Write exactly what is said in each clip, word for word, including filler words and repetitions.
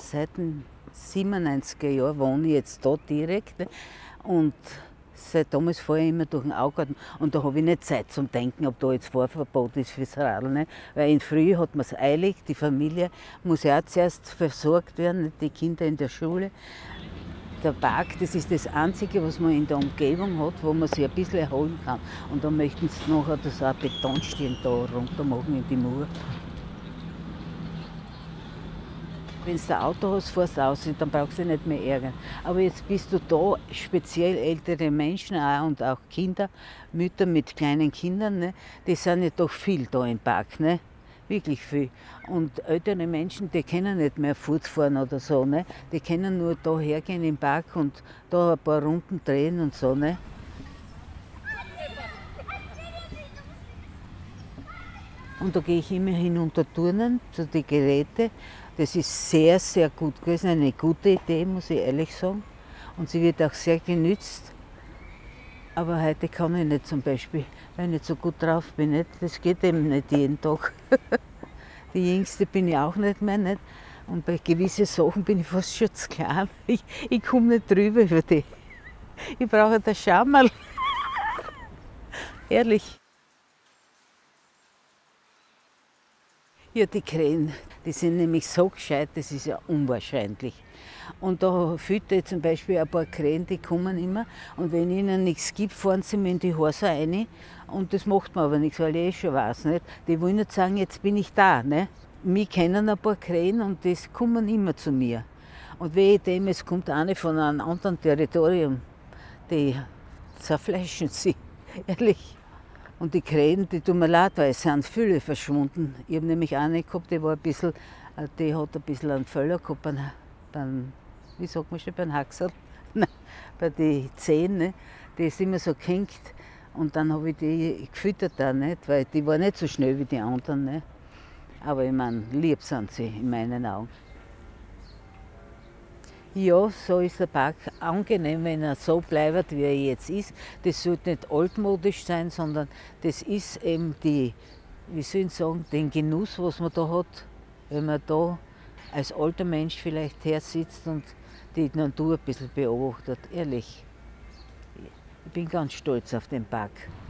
seit den siebenundneunziger Jahren wohne ich jetzt da direkt. Ne? Und seit damals fahre ich immer durch den Augarten und da habe ich nicht Zeit zum Denken, ob da jetzt Fahrverbot ist fürs Radl. Ne? Weil in Früh hat man es eilig, die Familie muss ja auch zuerst versorgt werden, nicht? Die Kinder in der Schule. Der Park, das ist das Einzige, was man in der Umgebung hat, wo man sich ein bisschen erholen kann. Und da möchten sie nachher das auch Betonstirn da runter machen in die Mauer. Wenn du ein Auto hast, fährst du raus, dann brauchst du dich nicht mehr ärgern. Aber jetzt bist du da, speziell ältere Menschen auch und auch Kinder, Mütter mit kleinen Kindern, ne? Die sind ja doch viel da im Park, ne? Wirklich viel. Und ältere Menschen, die können nicht mehr Fuß fahren oder so, ne? Die können nur da hergehen im Park und da ein paar Runden drehen und so, ne? Und da gehe ich immer hinunter turnen zu den Geräten. Das ist sehr, sehr gut gewesen, eine gute Idee, muss ich ehrlich sagen. Und sie wird auch sehr genützt. Aber heute kann ich nicht zum Beispiel, weil ich nicht so gut drauf bin. Nicht? Das geht eben nicht jeden Tag. Die Jüngste bin ich auch nicht mehr. Nicht? Und bei gewissen Sachen bin ich fast schon zu klein. Ich, ich komme nicht drüber über die. Ich brauche das Schammerl. Ehrlich. Ja, die Krähen, die sind nämlich so gescheit, das ist ja unwahrscheinlich. Und da fütter ich zum Beispiel ein paar Krähen, die kommen immer. Und wenn ihnen nichts gibt, fahren sie mir in die Häuser rein. Und das macht mir aber nichts, weil ich eh schon weiß. Nicht? Die wollen nicht sagen, jetzt bin ich da. Ne? Mich kennen ein paar Krähen und die kommen immer zu mir. Und wehe dem, es kommt eine von einem anderen Territorium, die zerfleischen sie, ehrlich. Und die Krähen, die tun mir leid, weil es sind viele verschwunden. Ich habe nämlich eine gehabt, die war ein bisschen, die hat ein bisschen einen Völler gehabt, beim, beim, wie sagt man schon, beim Haxel, bei den Zehen, ne? Die ist immer so gehängt. Und dann habe ich die gefüttert da, nicht? Weil die war nicht so schnell wie die anderen. Ne? Aber ich meine, lieb sind sie in meinen Augen. Ja, so ist der Park angenehm, wenn er so bleibt, wie er jetzt ist. Das sollte nicht altmodisch sein, sondern das ist eben die, wie soll ich sagen, den Genuss, was man da hat, wenn man da als alter Mensch vielleicht her sitzt und die Natur ein bisschen beobachtet. Ehrlich, ich bin ganz stolz auf den Park.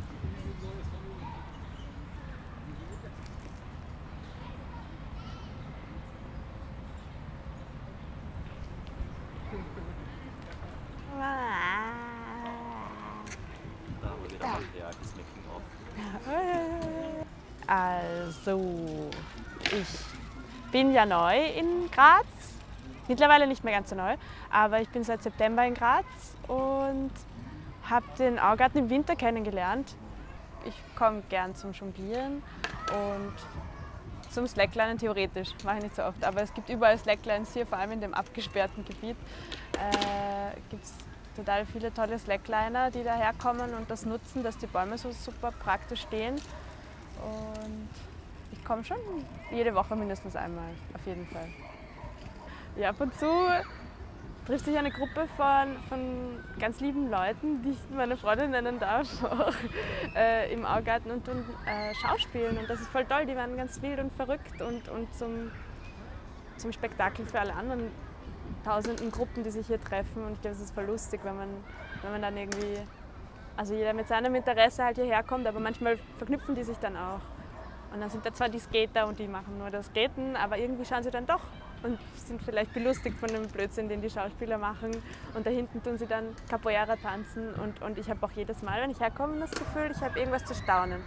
Also, ich bin ja neu in Graz, mittlerweile nicht mehr ganz so neu, aber ich bin seit September in Graz und habe den Augarten im Winter kennengelernt. Ich komme gern zum Jonglieren und zum Slacklinen theoretisch, mache ich nicht so oft, aber es gibt überall Slacklines hier, vor allem in dem abgesperrten Gebiet. Äh, gibt's total viele tolle Slackliner, die daherkommen und das nutzen, dass die Bäume so super praktisch stehen. Und ich komme schon jede Woche mindestens einmal, auf jeden Fall. Ja, ab und zu trifft sich eine Gruppe von, von ganz lieben Leuten, die ich meine Freundin nennen darf, auch, äh, im Augarten und tun äh, Schauspielen. Und das ist voll toll, die werden ganz wild und verrückt und, und zum, zum Spektakel für alle anderen tausenden Gruppen, die sich hier treffen. Und ich glaube, es ist voll lustig, wenn man, wenn man dann irgendwie, also jeder mit seinem Interesse halt hierher kommt, aber manchmal verknüpfen die sich dann auch. Und dann sind da zwar die Skater und die machen nur das Skaten, aber irgendwie schauen sie dann doch und sind vielleicht belustigt von dem Blödsinn, den die Schauspieler machen. Und da hinten tun sie dann Capoeira tanzen und, und ich habe auch jedes Mal, wenn ich herkomme, das Gefühl, ich habe irgendwas zu staunen.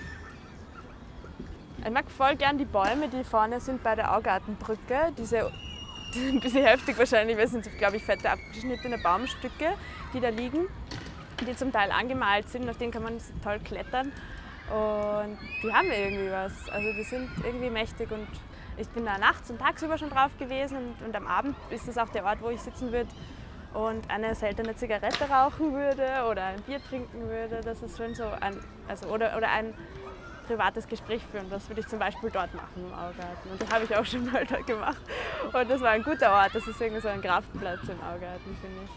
Ich mag voll gern die Bäume, die vorne sind bei der Augartenbrücke. Diese, die sind ein bisschen heftig wahrscheinlich, weil es sind, glaube ich, fette abgeschnittene Baumstücke, die da liegen, die zum Teil angemalt sind, auf denen kann man toll klettern. Und die haben irgendwie was, also die sind irgendwie mächtig und ich bin da nachts und tagsüber schon drauf gewesen und, und am Abend ist das auch der Ort, wo ich sitzen würde und eine seltene Zigarette rauchen würde oder ein Bier trinken würde. Das ist schon so ein, also oder, oder ein privates Gespräch führen, das würde ich zum Beispiel dort machen im Augarten und das habe ich auch schon mal dort gemacht und das war ein guter Ort, das ist irgendwie so ein Kraftplatz im Augarten, finde ich.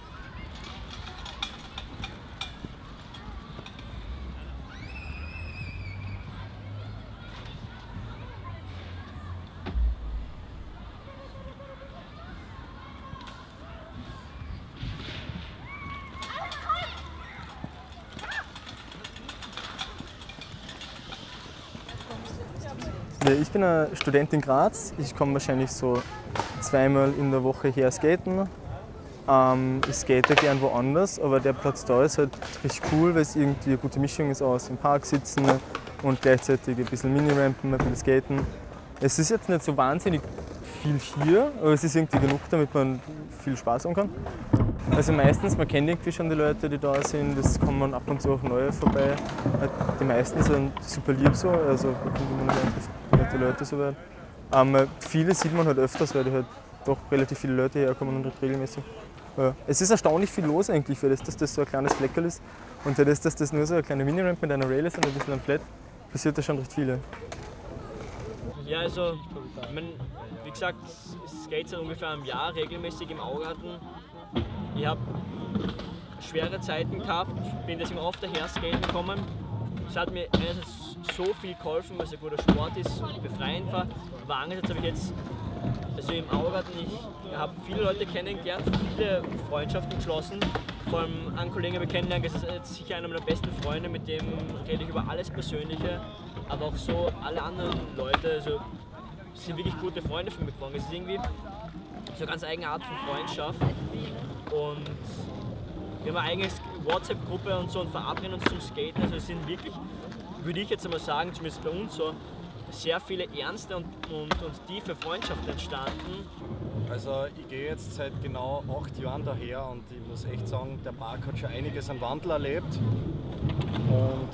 Ja, ich bin ein Student in Graz. Ich komme wahrscheinlich so zweimal in der Woche her skaten. Ähm, ich skate gern woanders, aber der Platz da ist halt richtig cool, weil es irgendwie eine gute Mischung ist aus im Park sitzen und gleichzeitig ein bisschen Mini-Rampen, ein bisschen skaten. Es ist jetzt nicht so wahnsinnig viel hier, aber es ist irgendwie genug, damit man viel Spaß haben kann. Also meistens, man kennt irgendwie schon die Leute, die da sind, es kommen ab und zu auch neue vorbei. Die meisten sind super lieb so, also man lernt nette Leute so weit. Ähm, viele sieht man halt öfters, weil die halt doch relativ viele Leute herkommen und halt regelmäßig. Ja. Es ist erstaunlich viel los eigentlich für das, dass das so ein kleines Fleckerl ist. Und für das, dass das nur so eine kleine Mini-Ramp mit einer Rail ist und ein bisschen am Flat, passiert da schon recht viel. Ja, also, ich mein, wie gesagt, ich skate seit ungefähr einem Jahr regelmäßig im Augarten. Ich habe schwere Zeiten gehabt, bin deswegen oft daher skaten gekommen. Es hat mir einerseits so viel geholfen, weil es ein guter Sport ist und befreiend war. Aber andererseits habe ich jetzt, also im Augarten, ich habe viele Leute kennengelernt, viele Freundschaften geschlossen. Vor allem einen Kollegen habe ich kennengelernt, das ist jetzt sicher einer meiner besten Freunde, mit dem rede ich über alles Persönliche. Aber auch so alle anderen Leute, also sind wirklich gute Freunde von mir geworden. Es ist irgendwie so eine ganz eigene Art von Freundschaft. Und wir haben eine eigene WhatsApp-Gruppe und so und verabreden uns zum Skaten. Also es sind wirklich, würde ich jetzt einmal sagen, zumindest bei uns so, sehr viele ernste und, und, und tiefe Freundschaften entstanden. Also ich gehe jetzt seit genau acht Jahren daher und ich muss echt sagen, der Park hat schon einiges an Wandel erlebt und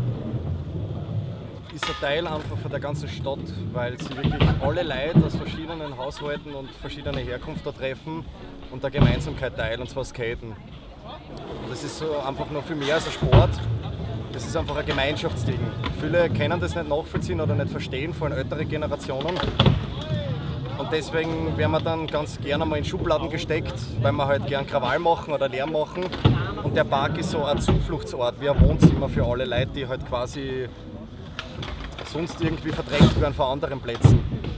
ist ein Teil einfach von der ganzen Stadt, weil sie wirklich alle Leute aus verschiedenen Haushalten und verschiedener Herkunft da treffen und eine Gemeinsamkeit teilen, und zwar Skaten. Und das ist so einfach noch viel mehr als ein Sport. Das ist einfach ein Gemeinschaftsding. Viele können das nicht nachvollziehen oder nicht verstehen, vor allem ältere Generationen. Und deswegen werden wir dann ganz gerne mal in Schubladen gesteckt, weil wir halt gern Krawall machen oder Lärm machen. Und der Park ist so ein Zufluchtsort, wie ein Wohnzimmer für alle Leute, die halt quasi sonst irgendwie verdrängt werden von anderen Plätzen.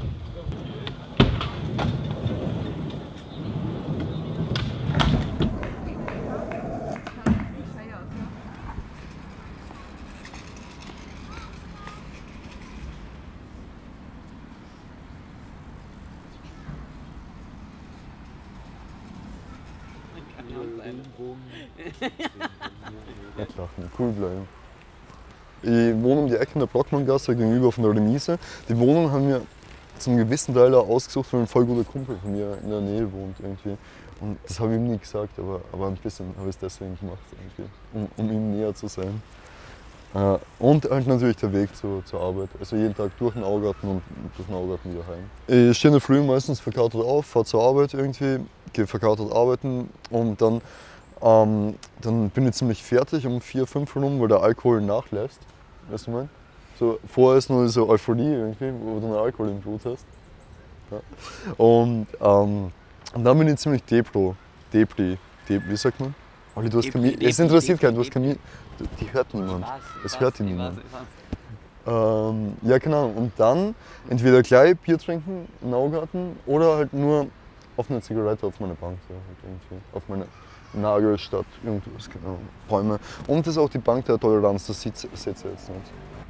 Nicht lachen, cool bleiben. Ich wohne um die Ecke in der Blockmanngasse gegenüber von der Remise. Die Wohnung haben wir zum gewissen Teil auch ausgesucht, weil ein voll guter Kumpel von mir in der Nähe wohnt irgendwie. Und das habe ich ihm nie gesagt, aber, aber ein bisschen habe ich es deswegen gemacht, irgendwie, um, um ihm näher zu sein. Äh, und halt natürlich der Weg zu, zur Arbeit. Also jeden Tag durch den Augarten und durch den Augarten wieder heim. Ich stehe in der Früh meistens verkatert auf, fahre zur Arbeit irgendwie, gehe verkatert arbeiten und dann, ähm, dann bin ich ziemlich fertig um vier, fünf rum, weil der Alkohol nachlässt. Weißt du, mein? So, vorher ist nur so Euphorie irgendwie, wo du einen Alkohol im Blut hast. Ja. Und, ähm, und dann bin ich ziemlich depro. Depri. Dep wie sagt man? Olli, du hast Depri, es interessiert keinen, du hast Kamin. Die hört niemand. Es hört die niemand. Ähm, ja, genau. Und dann entweder gleich Bier trinken im Augarten oder halt nur auf eine Zigarette auf meine Bank. So, halt irgendwie. Auf meine Nagel statt irgendwas, genau. Bäume. Und das ist auch die Bank der Toleranz, das seht ihr jetzt nicht.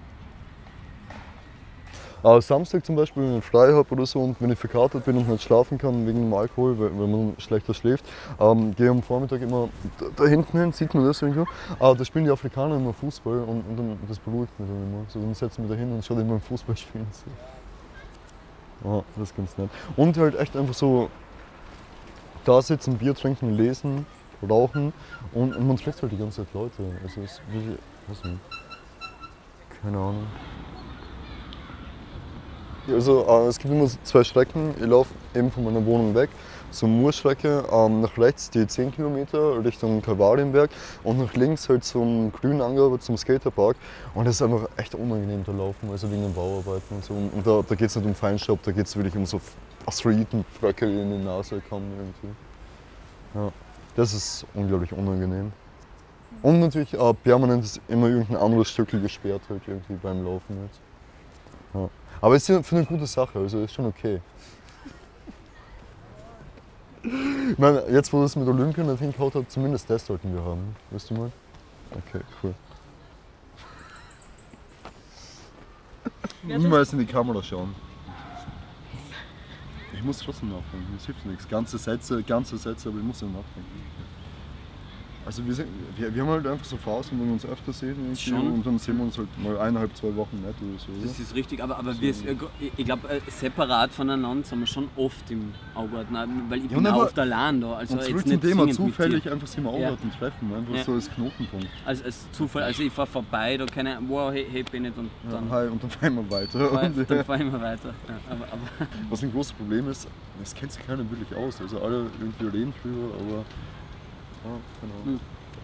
Aber Samstag zum Beispiel, wenn ich frei habe oder so und wenn ich verkatert bin und nicht schlafen kann wegen dem Alkohol, weil, weil man schlechter schläft, ähm, gehe ich am Vormittag immer da, da hinten hin, sieht man das irgendwo. Aber da spielen die Afrikaner immer Fußball und, und dann, das beruhigt mich dann immer. So, dann setze ich mich da hin und schaue immer Fußball spielen. So. Ja, das ist ganz nett. Und halt echt einfach so da sitzen, Bier trinken, lesen, rauchen und, und man trifft halt die ganze Zeit Leute. Also es ist wie, was nicht, keine Ahnung. Also äh, es gibt immer zwei Strecken. Ich laufe eben von meiner Wohnung weg zur Moorstrecke, ähm, nach rechts die zehn Kilometer Richtung Kalvarienberg und nach links halt zum grünen Angabe zum Skaterpark. Und das ist einfach echt unangenehm da laufen, also wegen den Bauarbeiten und so. Und da, da geht es nicht um Feinstaub, da geht es wirklich um so Asteroidenbröcke, die in die Nase kommen irgendwie. Ja, das ist unglaublich unangenehm. Und natürlich äh, permanent ist immer irgendein anderes Stückchen gesperrt halt irgendwie beim Laufen jetzt. Ja. Aber es ist für eine gute Sache, also ist schon okay. Ich meine, jetzt wo das mit Olympia nicht hingehaut hat, zumindest das sollten wir haben. Weißt du mal? Okay, cool. niemals in die Kamera schauen. Ich muss trotzdem nachdenken, das hilft nichts. Ganze Sätze, ganze Sätze, aber ich muss ja nachdenken. Also wir, sind, wir, wir haben halt einfach so Phasen, wenn wir uns öfter sehen und dann sehen wir uns halt mal eineinhalb, zwei Wochen nicht oder so. Das oder? ist richtig, aber, aber so. wir, ich glaube, separat voneinander sind wir schon oft im Augarten, weil ich Ja, bin auch aber- oft allein da. Also Und jetzt zurück nicht zum Thema, zwingend mit zufällig dir. einfach sich im Ja. Augarten treffen, einfach Ja. so als Knotenpunkt. Als, als Zufall, also ich fahre vorbei, da keine, wow, hey, hey, bin ich und Ja, dann, hi, und dann fahren wir weiter. fahr, Und, dann äh, fahr ich mal weiter. Ja, aber, aber was ein großes Problem ist, es kennt sich keiner wirklich aus. Also alle irgendwie reden drüber, aber ja, keine Ahnung.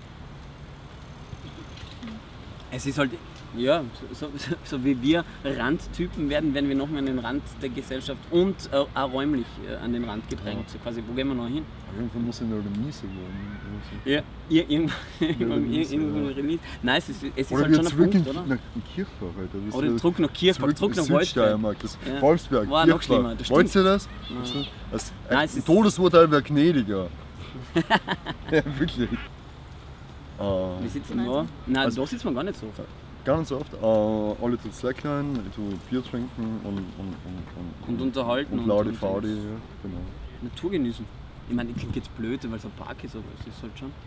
es ist halt, ja, so, so, so wie wir Randtypen werden, werden wir noch mehr an den Rand der Gesellschaft und äh, auch räumlich äh, an den Rand gedrängt. So quasi, wo gehen wir noch hin? Aber irgendwann muss ich in der Remise wohnen. oder so. Ja, ir- irgendwo Remise, irgendwo ja. eine Remise. Nein, es ist, es ist Oder halt wir schon ein zurück Punkt, in, oder? nach in Kirchbach, Alter. Das Oder ist- zurück nach Kirchbach, zurück nach Wolfsberg. Südsteiermark, das Ja. Wolfsberg, War noch Kirchbach. schlimmer, das Wollt stimmt. ihr das? Nein. Das, Nein, ein es ist- Todesurteil wäre gnädiger. Ja, wirklich. Wir Äh, sitzen da. Nein, Also- da sitzen wir gar nicht so. ganz oft. Äh, alle tun Slackline, ich tue Bier trinken und, und, und, Und unterhalten Und und- Laudi und- Faudi, ja, genau. Natur genießen. Ich meine, das klingt jetzt blöd, weil es ein Park ist, aber es ist halt schon.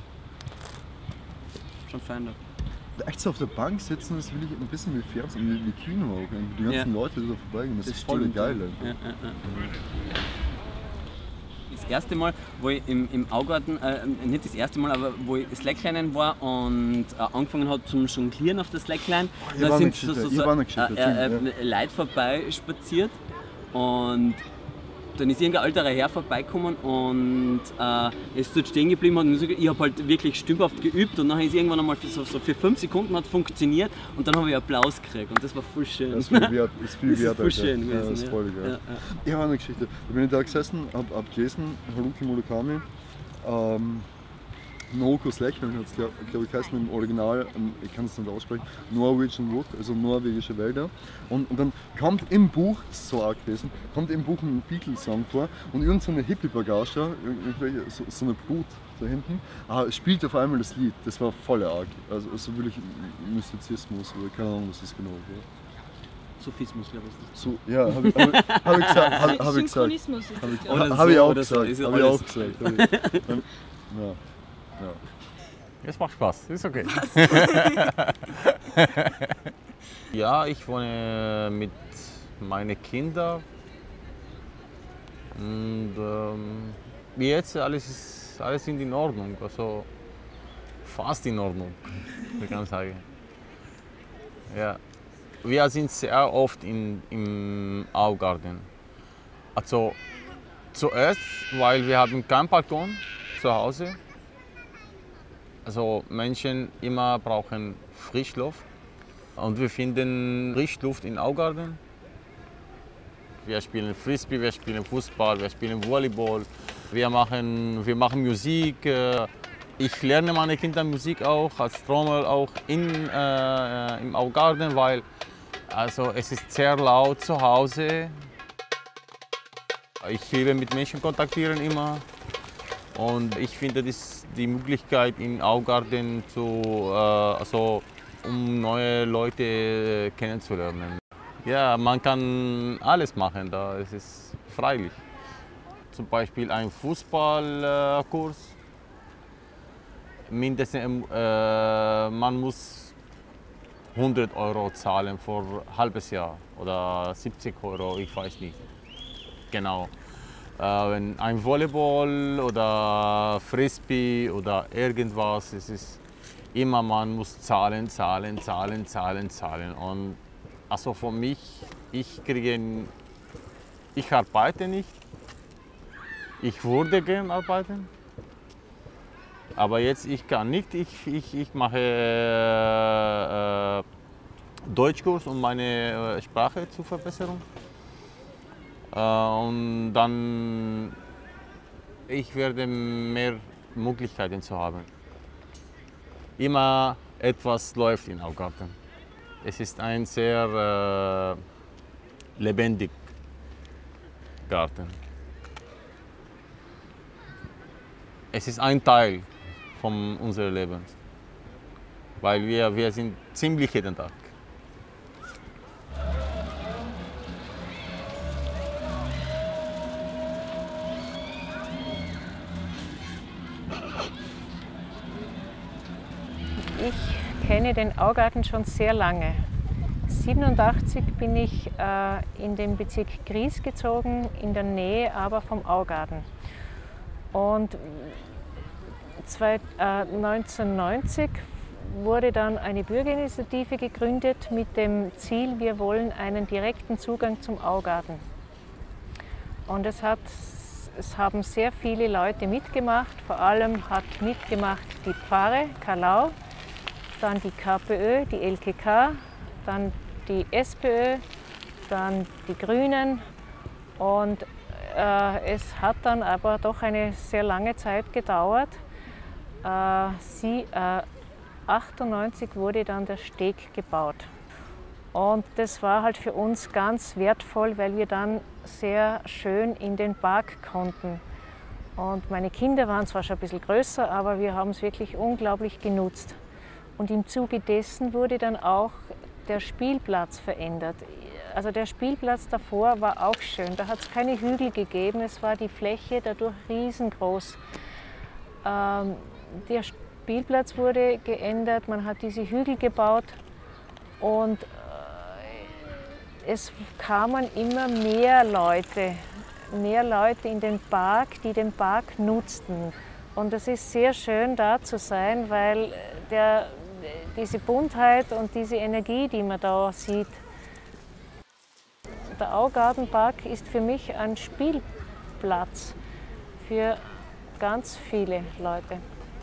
Schon fein da. Echt so auf der Bank sitzen, das will ich ein bisschen wie Fernsehen, wie, wie Kino auch. irgendwie. Die ganzen Ja. Leute, die da vorbeigehen, das, ist voll stimmt, geil. ja. Einfach. Ja, ja, ja. Das erste Mal, wo ich im, im Augarten, äh, nicht das erste Mal, aber wo ich Slackline war und äh, angefangen habe zum Jonglieren auf der Slackline, ich da war sind eine so, Geschichte, so, ich so war eine Geschichte, äh, äh, stimmt, Leute vorbei spaziert und dann ist irgendein alterer Herr vorbeigekommen und äh, er ist dort stehen geblieben und ich habe halt wirklich stümperhaft geübt und dann ist irgendwann einmal für, so, so für fünf Sekunden hat funktioniert und dann habe ich Applaus gekriegt und das war voll schön. Das ist viel wert, ist viel Das ist wert, voll Alter. schön Ja, gewesen, das ist ja. voll geil. Ja, ja. Ich habe eine Geschichte. Da bin ich da gesessen, hab, hab gelesen, Haruki Murakami. Ähm, Naoko Slackline hat es, glaube glaub ich, heißt im Original, ähm, ich kann es nicht aussprechen, Norwegian Wood, also norwegische Wälder. Und, und dann kommt im Buch, das ist so arg gewesen, kommt im Buch ein Beatles-Song vor und irgendeine Hippie-Bagage, irgendwelche- so, so eine Brut da hinten, äh, spielt auf einmal das Lied. Das war voll arg. Also so wirklich Mystizismus oder keine Ahnung, was das genau war. Sophismus, glaube ich. So, ja, habe ich, hab, ich- hab ich gesagt. Hab, hab ich gesagt. Synchronismus ist Habe das, ich, ja. Oder hab ich so, auch oder so, gesagt. ist ja Habe ich alles- auch gesagt. Hab ich, ähm, ja. Ja. Es macht Spaß, ist okay. Ja, ich wohne mit meinen Kindern. Und ähm, jetzt alles ist alles in Ordnung, also fast in Ordnung, ich kann sagen. Ja. Wir sind sehr oft in, im Augarten. Also zuerst, weil wir haben keinen Balkon zu Hause. Also Menschen immer brauchen Frischluft und wir finden Frischluft in Augarten. Wir spielen Frisbee, wir spielen Fußball, wir spielen Volleyball, wir machen, wir machen Musik. äh, Ich lerne meine Kinder Musik auch, als Trommel auch in, äh, im Augarten, weil also es ist sehr laut zu Hause. Ich liebe mit Menschen kontaktieren immer. Und ich finde das die Möglichkeit im Augarten zu, äh, also, um neue Leute kennenzulernen. Ja, man kann alles machen da, es ist freilich. Zum Beispiel ein Fußballkurs. Mindestens, äh, man muss hundert Euro zahlen für ein halbes Jahr oder siebzig Euro, ich weiß nicht genau. Wenn ein Volleyball oder Frisbee oder irgendwas, es ist immer, man muss zahlen, zahlen, zahlen, zahlen, zahlen. Und also für mich, ich kriege, ich arbeite nicht. Ich würde gerne arbeiten, aber jetzt ich kann nicht. Ich, ich, ich mache äh, Deutschkurs, um meine äh, Sprache zu verbessern. Und dann ich werde mehr Möglichkeiten zu haben. Immer etwas läuft in Augarten. Es ist ein sehr äh, lebendig Garten. Es ist ein Teil von unserem Leben, weil wir, wir sind ziemlich jeden Tag. Ich kenne den Augarten schon sehr lange. siebenundachtzig bin ich äh, in den Bezirk Gries gezogen, in der Nähe aber vom Augarten. Und neunzehnhundertneunzig wurde dann eine Bürgerinitiative gegründet mit dem Ziel, wir wollen einen direkten Zugang zum Augarten. Und es, hat, es haben sehr viele Leute mitgemacht, vor allem hat mitgemacht die Pfarre Carlau, dann die KPÖ, die L K K, dann die SPÖ, dann die Grünen und äh, es hat dann aber doch eine sehr lange Zeit gedauert. Äh, sie, äh, achtundneunzig wurde dann der Steg gebaut und das war halt für uns ganz wertvoll, weil wir dann sehr schön in den Park konnten. Und meine Kinder waren zwar schon ein bisschen größer, aber wir haben es wirklich unglaublich genutzt. Und im Zuge dessen wurde dann auch der Spielplatz verändert. Also der Spielplatz davor war auch schön. Da hat es keine Hügel gegeben, es war die Fläche dadurch riesengroß. Ähm, der Spielplatz wurde geändert, man hat diese Hügel gebaut und äh, es kamen immer mehr Leute, mehr Leute in den Park, die den Park nutzten. Und es ist sehr schön da zu sein, weil der diese Buntheit und diese Energie, die man da sieht. Der Augartenpark ist für mich ein Spielplatz für ganz viele Leute.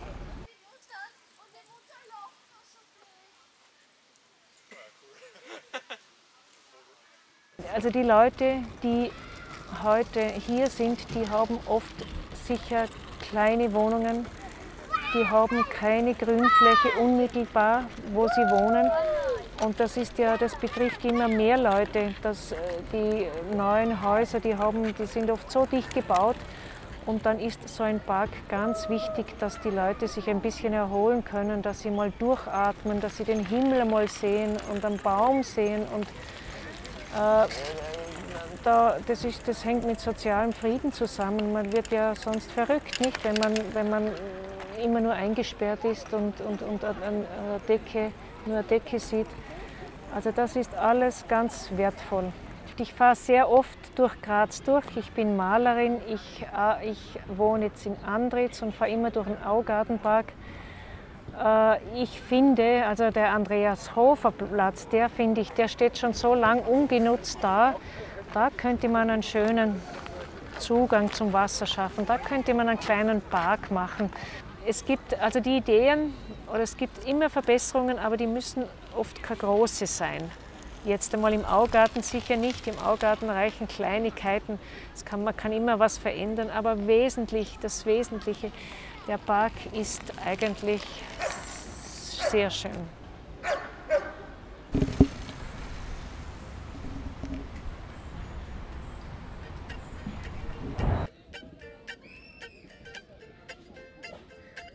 Also die Leute, die heute hier sind, die haben oft sicher kleine Wohnungen. Die haben keine Grünfläche unmittelbar, wo sie wohnen. Und das, ist ja, das betrifft immer mehr Leute. Dass die neuen Häuser, die, haben, die sind oft so dicht gebaut. Und dann ist so ein Park ganz wichtig, dass die Leute sich ein bisschen erholen können, dass sie mal durchatmen, dass sie den Himmel mal sehen und einen Baum sehen. Und, äh, da, das, ist, das hängt mit sozialem Frieden zusammen. Man wird ja sonst verrückt, nicht? Wenn man, wenn man immer nur eingesperrt ist und, und, und eine Decke, nur eine Decke sieht. Also das ist alles ganz wertvoll. Ich fahre sehr oft durch Graz durch. Ich bin Malerin, ich, äh, ich wohne jetzt in Andritz und fahre immer durch den Augartenpark. Äh, ich finde, also der Andreas-Hofer-Platz, der finde ich, der steht schon so lang ungenutzt da. Da könnte man einen schönen Zugang zum Wasser schaffen. Da könnte man einen kleinen Park machen. Es gibt also die Ideen, oder es gibt immer Verbesserungen, aber die müssen oft keine große sein. Jetzt einmal im Augarten sicher nicht. Im Augarten reichen Kleinigkeiten. Es kann, man kann immer was verändern, aber wesentlich, das Wesentliche, der Park ist eigentlich sehr schön.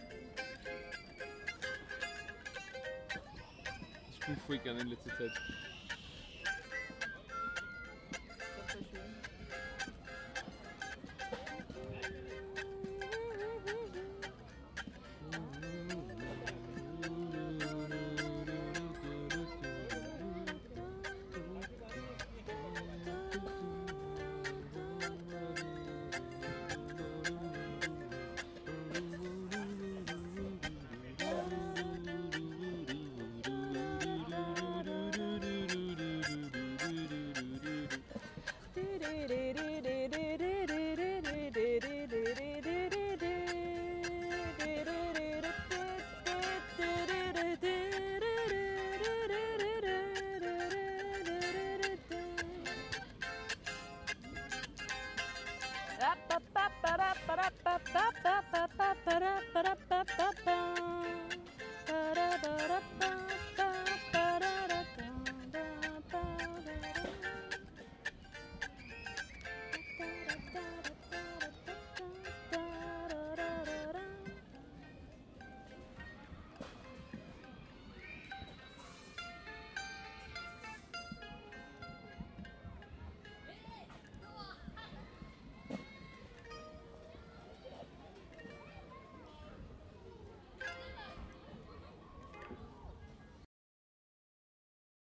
Ich bin voll gerne in letzter Zeit.